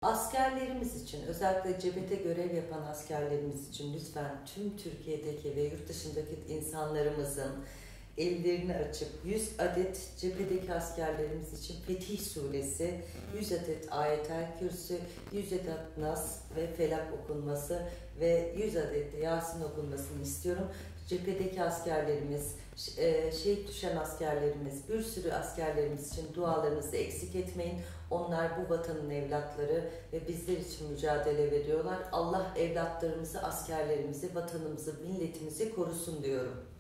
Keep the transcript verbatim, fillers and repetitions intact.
Askerlerimiz için, özellikle cephede görev yapan askerlerimiz için lütfen tüm Türkiye'deki ve yurt dışındaki insanlarımızın ellerini açıp yüz adet cephedeki askerlerimiz için Fetih Suresi, yüz adet Ayetel Kürsü, yüz adet Nas ve Felak okunması ve yüz adet de Yasin okunmasını istiyorum. Cephedeki askerlerimiz, şehit düşen askerlerimiz, bir sürü askerlerimiz için dualarınızı eksik etmeyin. Onlar bu vatanın evlatları ve bizler için mücadele veriyorlar. Allah evlatlarımızı, askerlerimizi, vatanımızı, milletimizi korusun diyorum.